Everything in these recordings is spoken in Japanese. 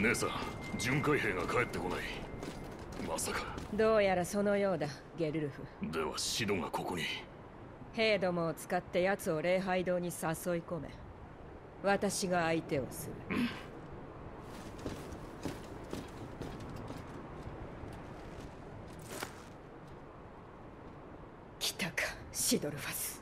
姉さん、巡回兵が帰ってこない。まさか。 どうやらそのようだ、ゲルルフ。 ではシドがここに。 兵どもを使って奴を礼拝堂に誘い込め、私が相手をする。来たか、シドルファス。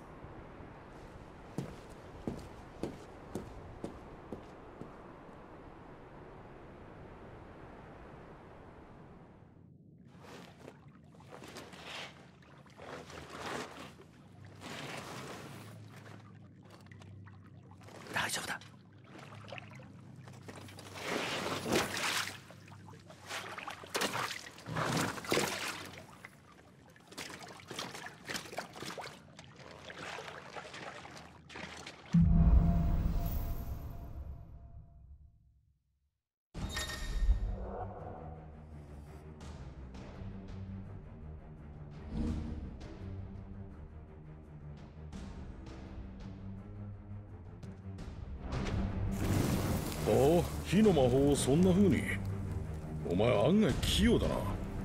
大丈夫だ。 おお、火の魔法をそんな風に。お前案外器用だな。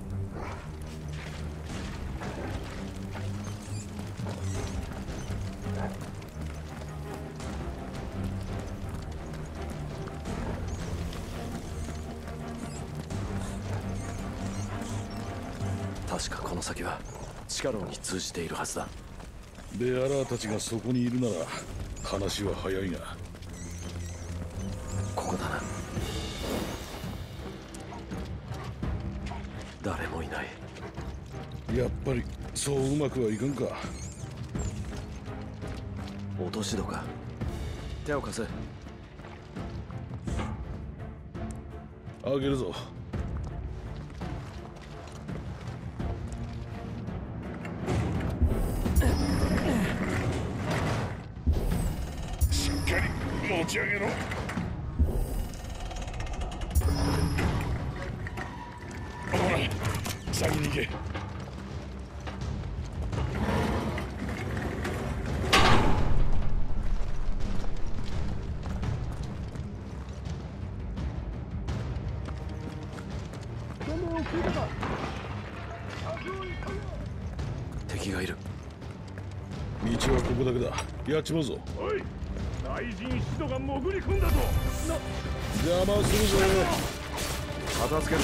確かこの先は地下牢に通じているはずだ。 ベアラーたちがそこにいるなら話は早いが。 ここだな。誰もいない。 やっぱりそううまくはいかんか。 落とし戸か。手を貸せ。 あげるぞ。しっかり持ち上げろ。ほら、先に行け。 敵がいる。 道はここだけだ。やっちまうぞ。 おい、大臣シドが潜り込んだぞ。 邪魔するぞ。 片付ける。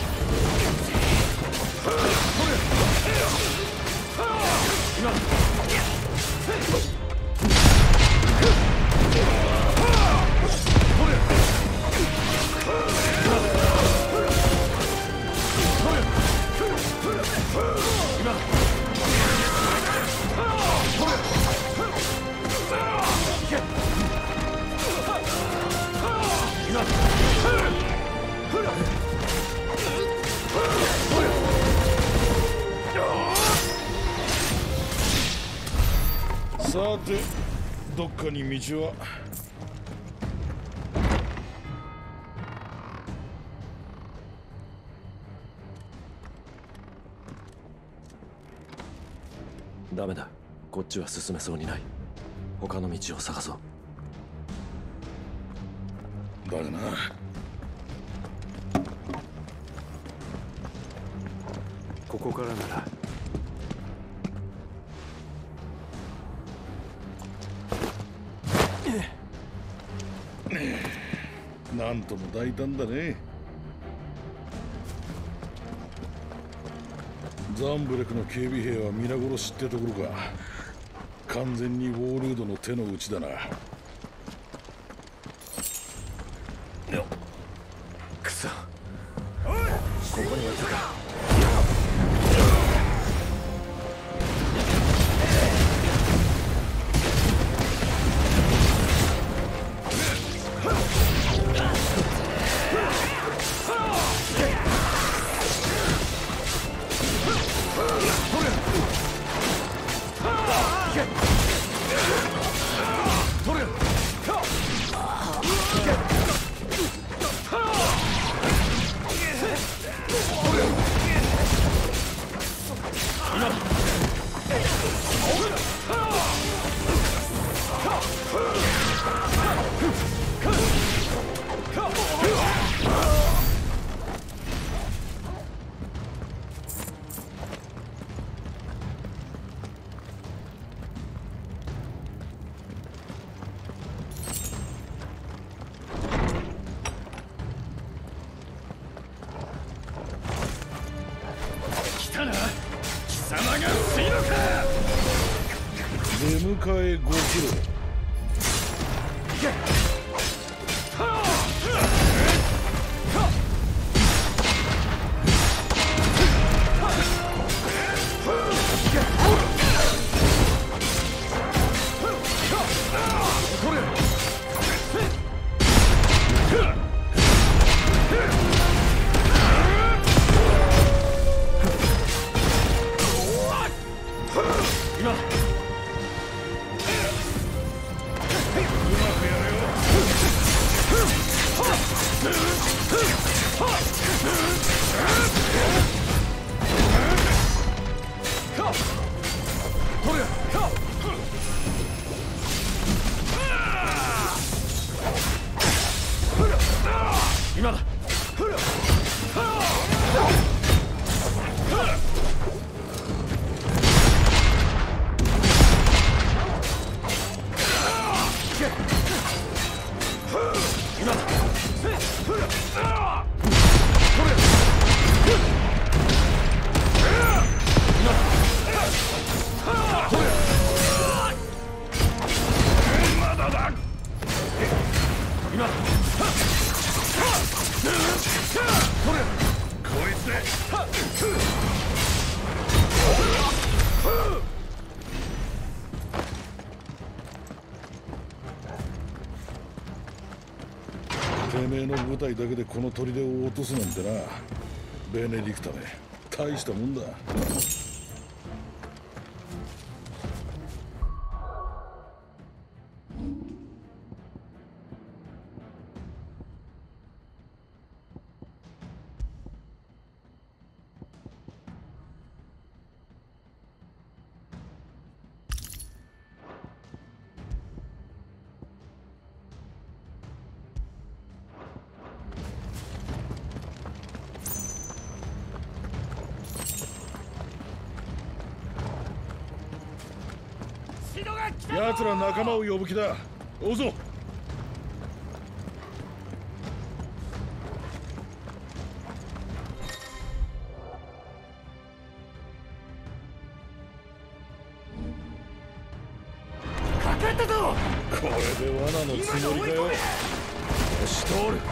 さて、どっかに道は。 ダメだ。こっちは進めそうにない。他の道を探そう。 だがな。 ここからなら。 なんとも大胆だね。ザンブレクの警備兵は皆殺しってところか。完全にウォールードの手の内だな。 くそ。ここにはいたか。取れ。 出迎えご苦労。てめえの部隊だけでこの砦を落とすなんてな。ベネディクタめ、大したもんだ。奴ら仲間を呼ぶ気だ。追うぞ。 かかったぞ。 これで罠のつもりかよ。よし通る。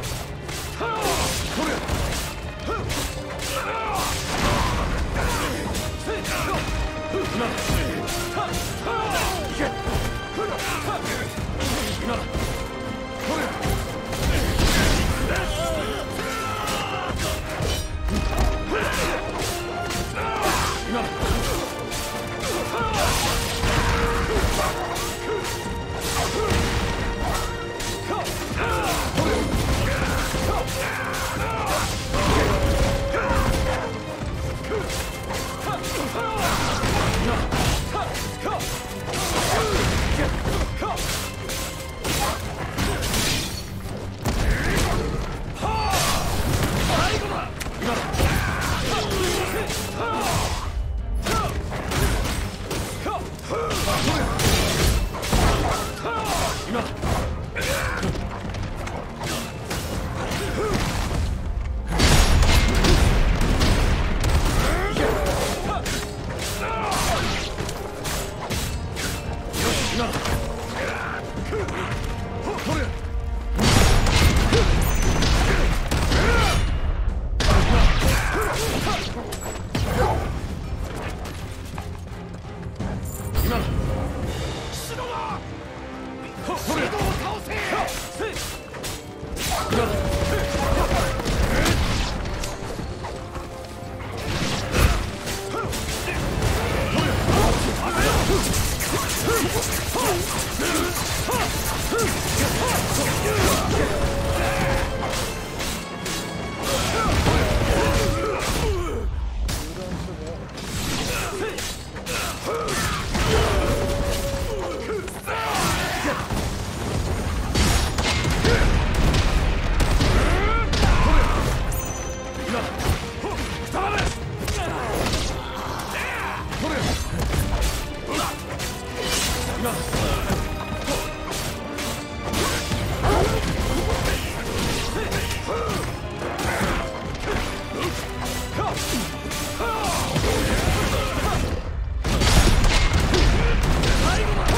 最後だ。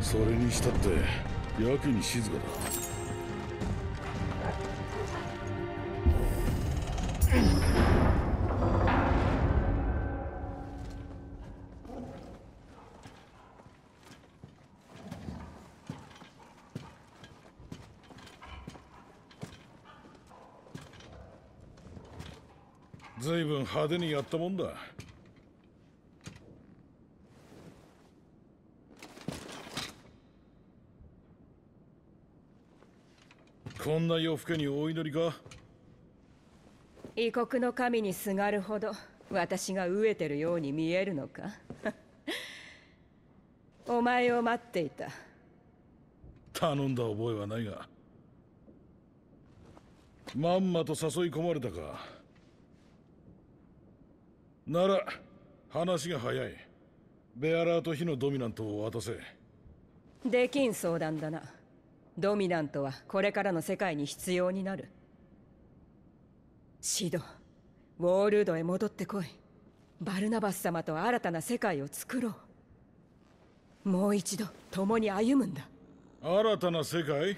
それにしたってやけに静かだ。ずいぶん派手にやったもんだ。こんな夜更けにお祈りか？ 異国の神にすがるほど私が飢えてるように見えるのか？お前を待っていた。 頼んだ覚えはないが、まんまと誘い込まれたか。なら話が早い。ベアラーと火のドミナントを渡せ。 できん相談だな。ドミナントはこれからの世界に必要になる。シド、ウォールードへ戻ってこい。バルナバス様と新たな世界を作ろう。もう一度共に歩むんだ。 新たな世界？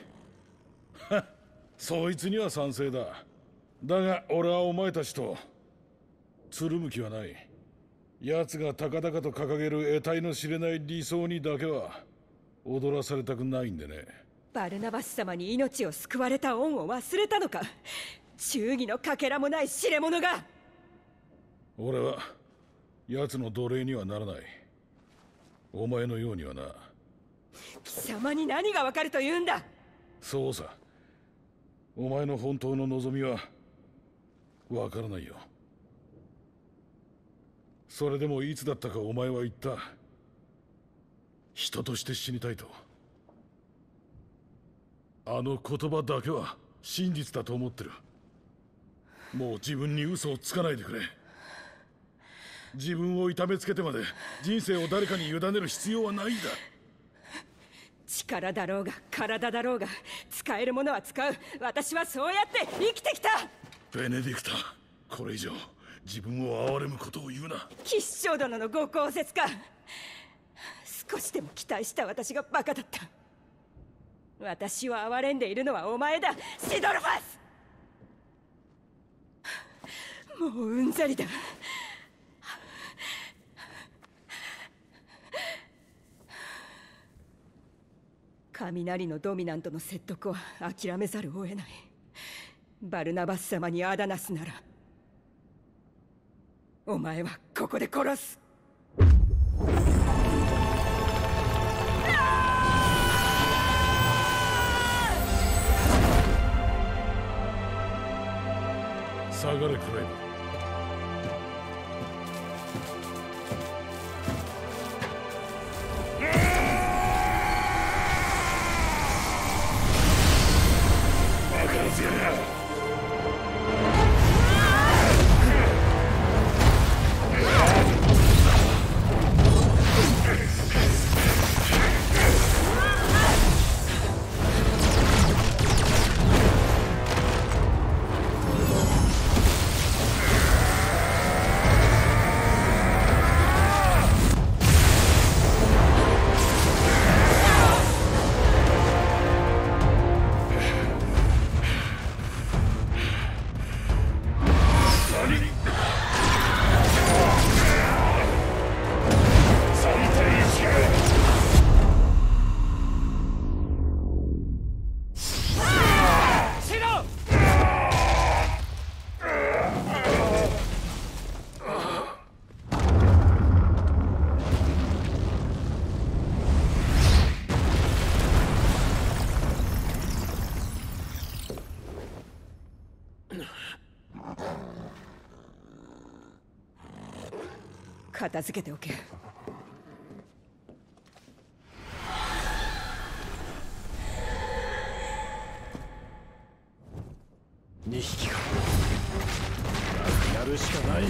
そいつには賛成だ。だが俺はお前たちとつるむ気はない。奴が高々と掲げる得体の知れない理想にだけは踊らされたくないんでね。 バルナバス様に命を救われた恩を忘れたのか？忠義のかけらもない知れ者が。 俺は奴の奴隷にはならない。お前のようにはな。 貴様に何がわかると言うんだ。 そうさ。お前の本当の望みはわからないよ。それでもいつだったかお前は言った。人として死にたいと。あの言葉だけは真実だと思ってる。もう自分に嘘をつかないでくれ。自分を痛めつけてまで人生を誰かに委ねる必要はないんだ。 力だろうが体だろうが使えるものは使う。私はそうやって生きてきた。 ベネディクタ、これ以上自分を憐れむことを言うな。 吉祥殿のご公説か。少しでも期待した私がバカだった。私を憐れんでいるのはお前だ、シドルファス。もううんざりだ。雷のドミナントの説得は諦めざるを得ない。バルナバス様にアダナスならお前はここで殺す。 下がれクライブ。バカらずやな。 片付けておけ。 2匹か。やるしかない。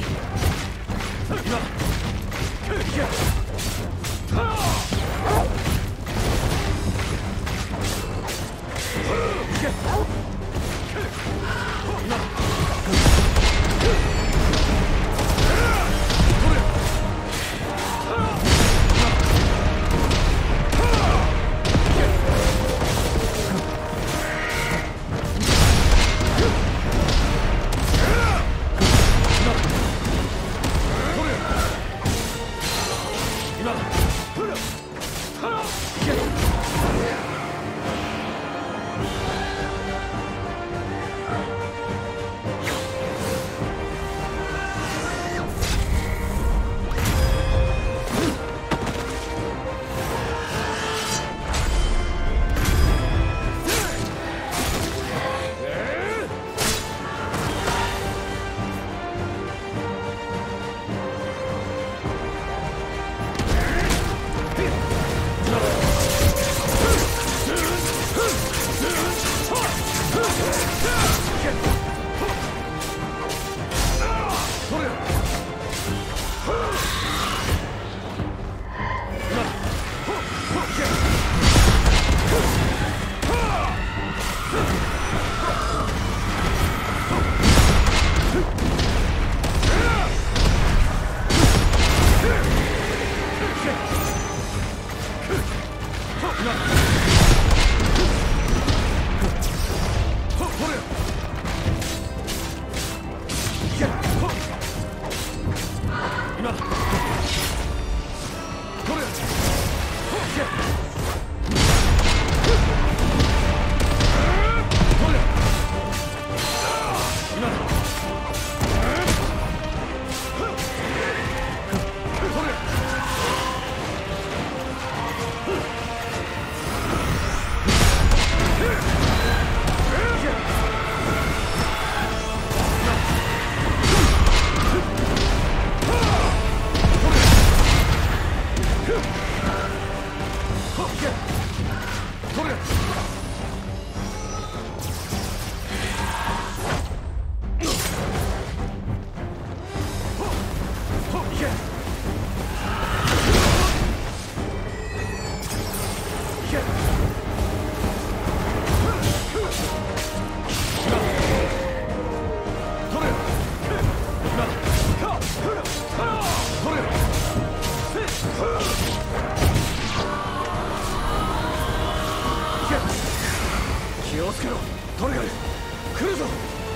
気をつけろ、トリガル、来るぞ。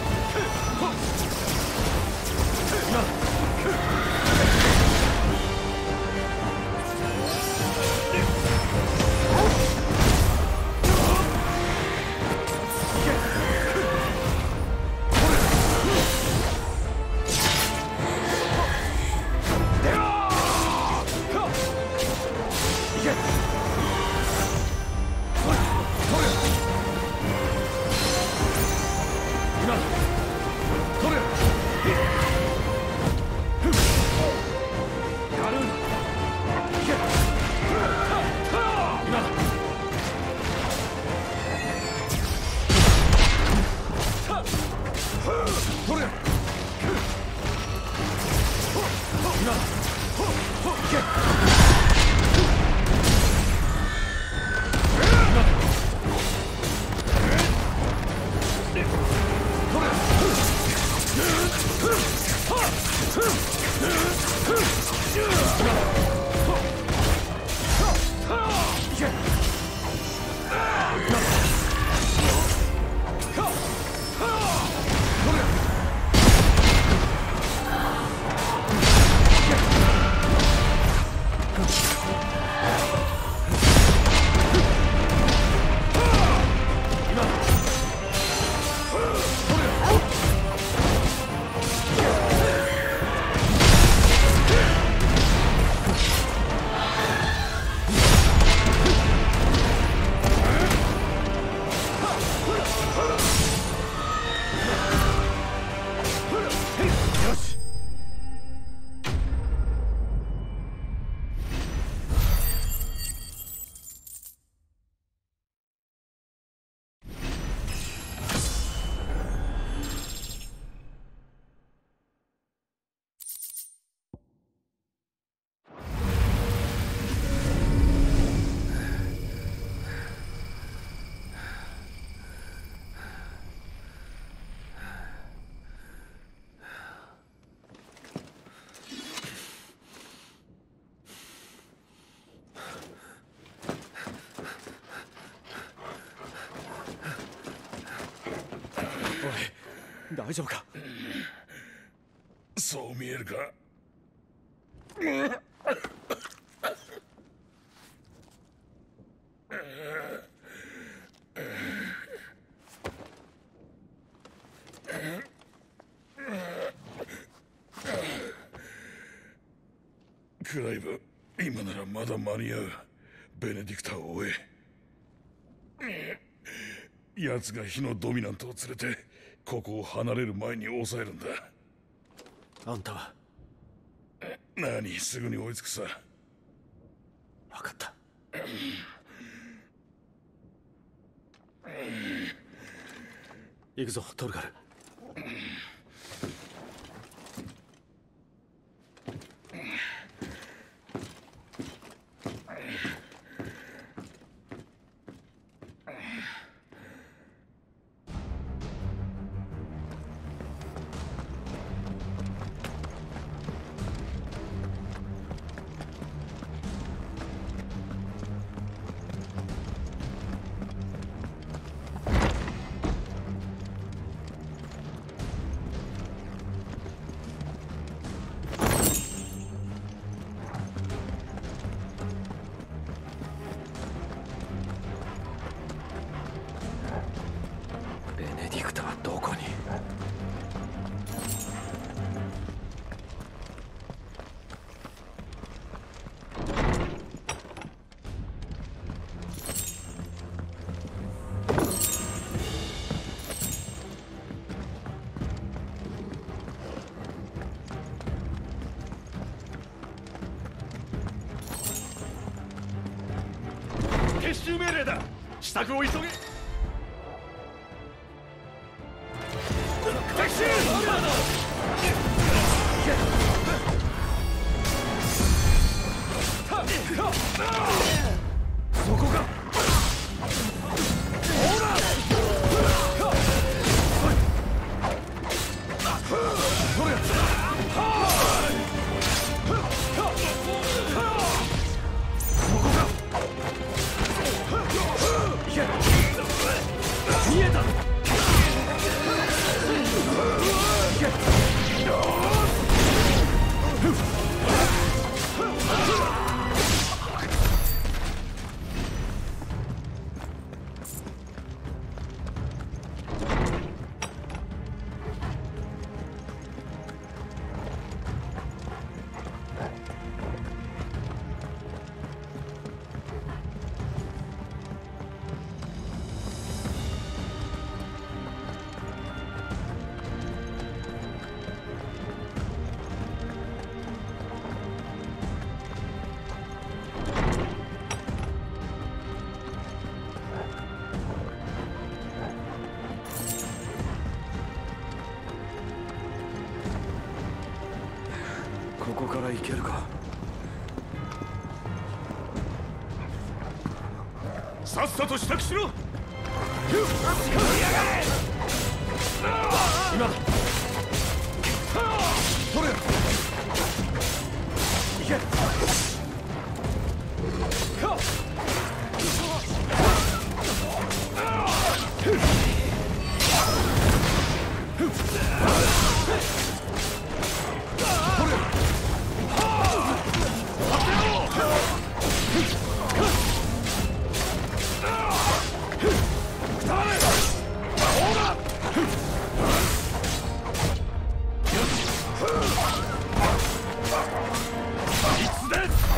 大丈夫か？ そう見えるか？ クライブ、今ならまだ間に合う。ベネディクターを追え。奴が火のドミナントを連れてここを離れる前に抑えるんだ。 あんたは？ 何、すぐに追いつくさ。 分かった。行くぞトルガル。 撤収命令だ。支度を急げ。撤収。そこか。ほら。それ。見えた。 ここから行けるか。 さっさと支度しろ。 今だ。 それ。行け。いつだ。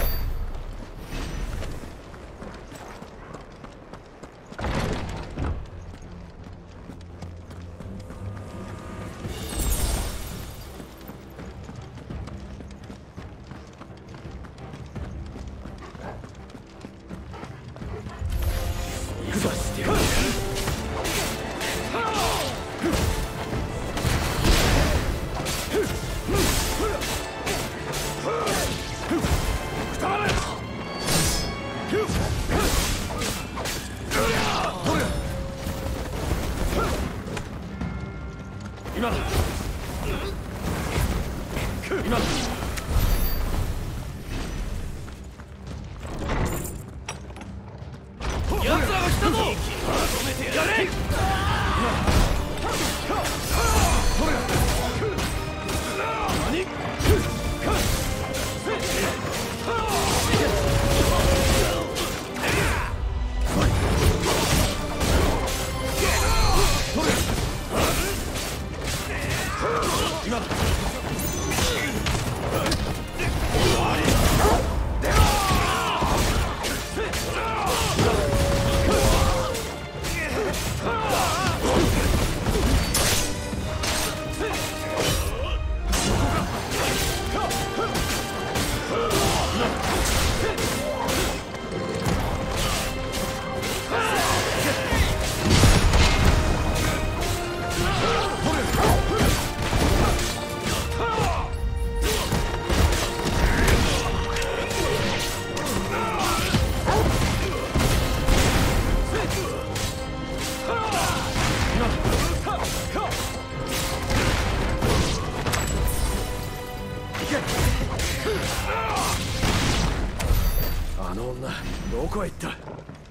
どこへ行った？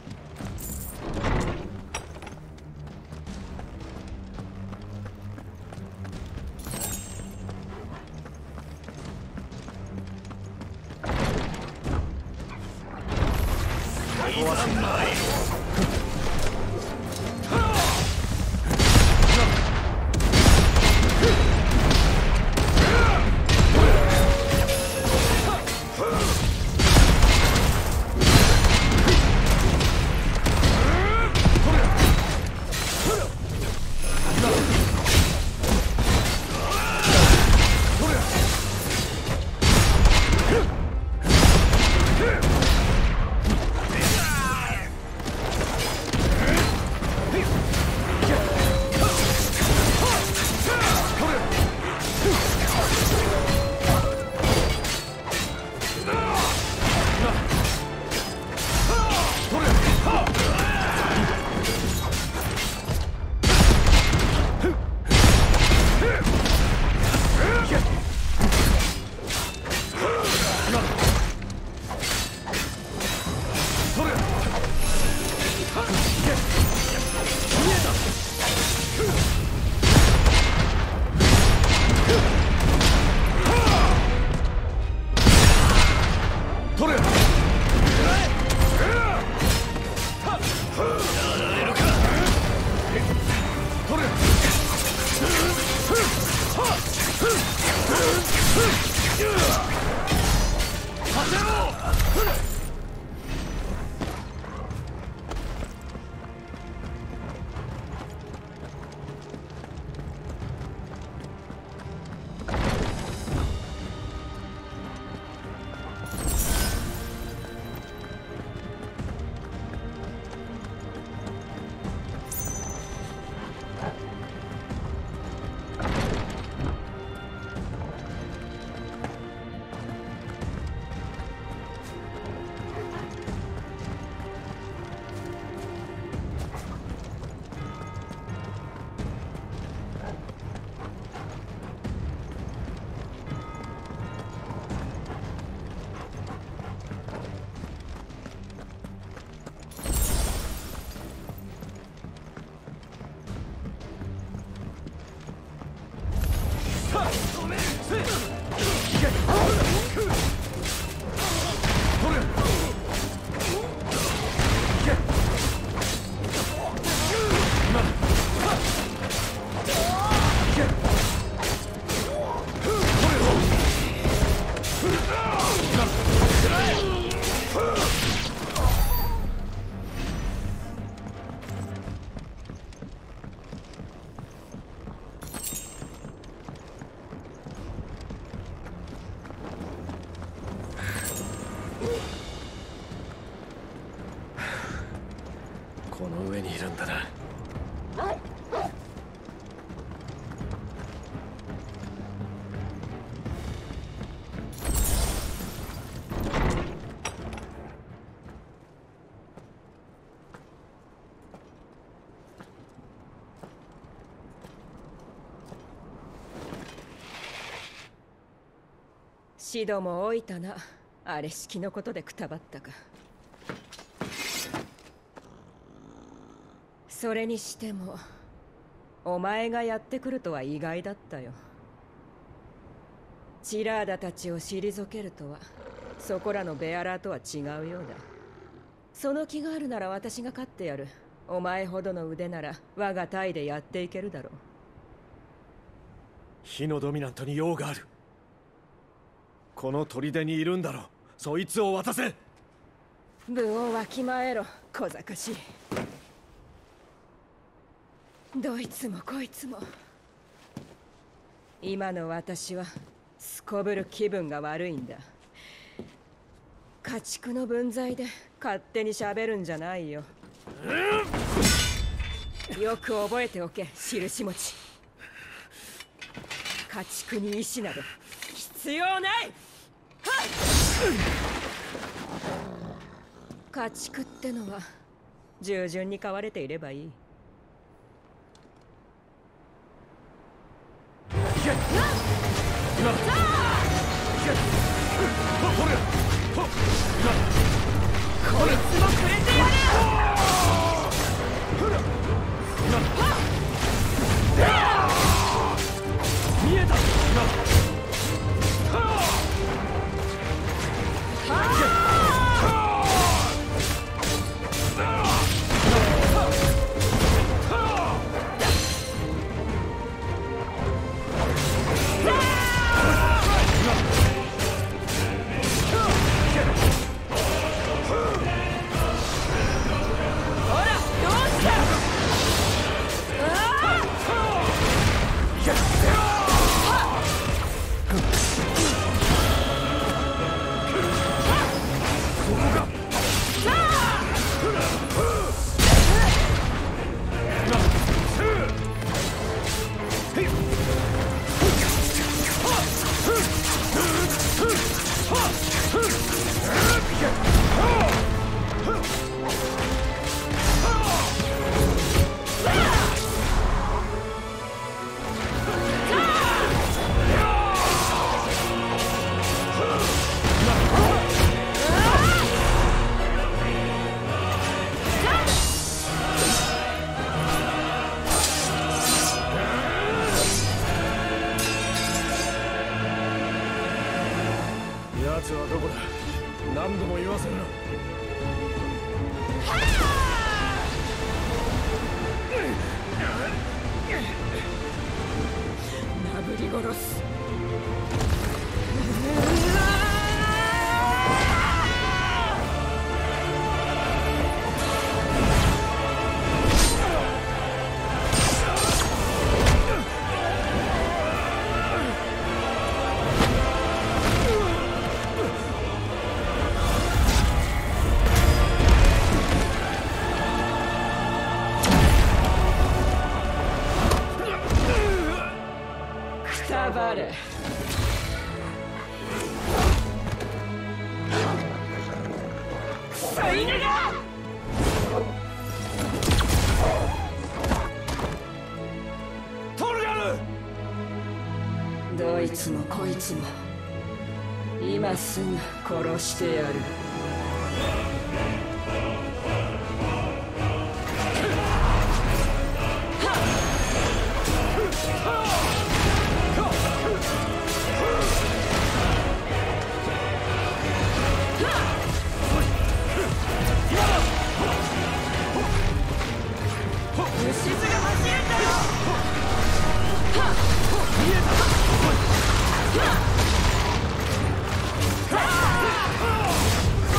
この上にいるんだな。 シドも老いたな。あれ式のことでくたばったか。それにしてもお前がやってくるとは意外だったよ。チラーダたちを退けるとはそこらのベアラーとは違うようだ。その気があるなら私が勝ってやる。お前ほどの腕なら我が隊でやっていけるだろう。 火のドミナントに用がある。この砦にいるんだろう。そいつを渡せ。 分をわきまえろ、小賢しい。どいつもこいつも。今の私はすこぶる気分が悪いんだ。家畜の分際で勝手に喋るんじゃないよ。よく覚えておけ、印持ち。家畜に意志など必要ない。家畜ってのは従順に飼われていればいい。こ奴はどこだ。何度も言わせるな。 なぶり殺す。バレクソ犬が！ トルガル！ どいつもこいつも今すぐ殺してやる。 こ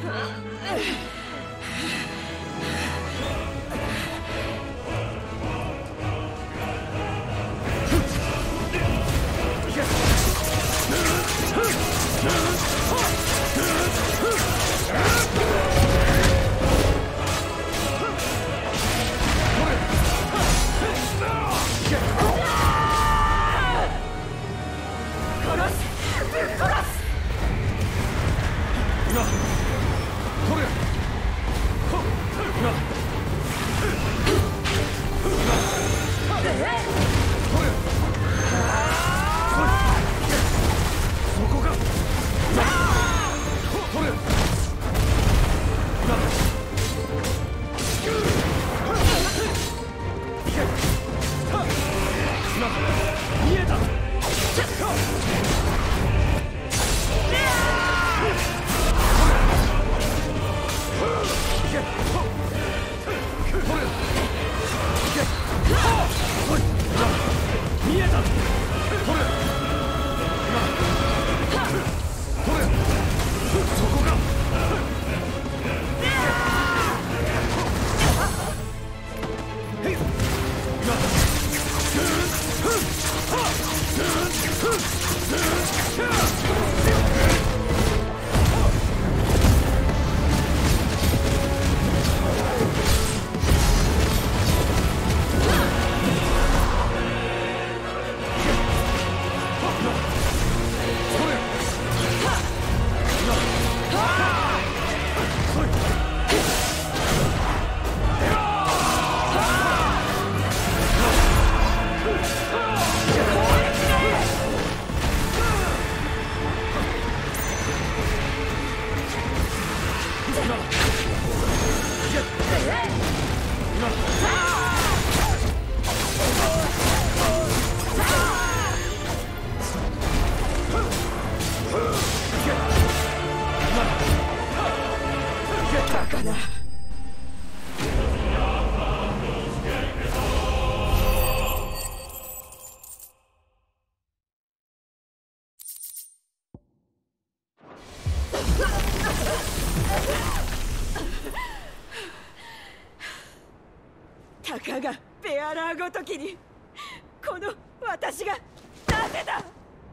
たかがベアラーごときにこの私がなぜだ。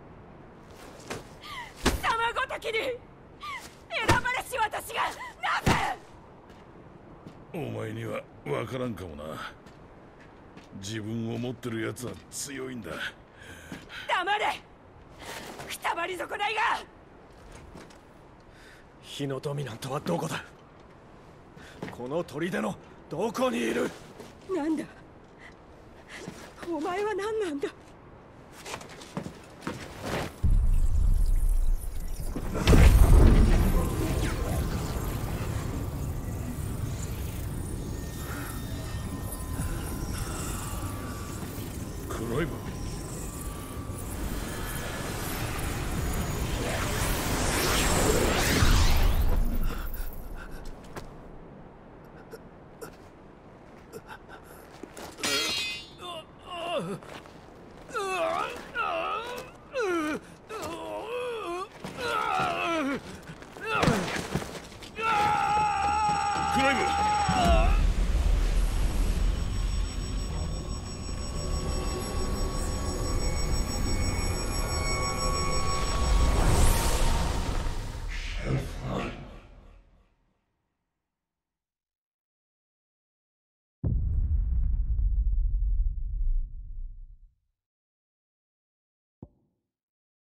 貴様ごときに選ばれし私がなぜ。 お前には分からんかもな。自分を持ってるやつは強いんだ。 黙れ、くたばり損ないが。 火のドミナントはどこだ。この砦のどこにいる。 なんだお前は何なんだ。 クライブ。クライブ。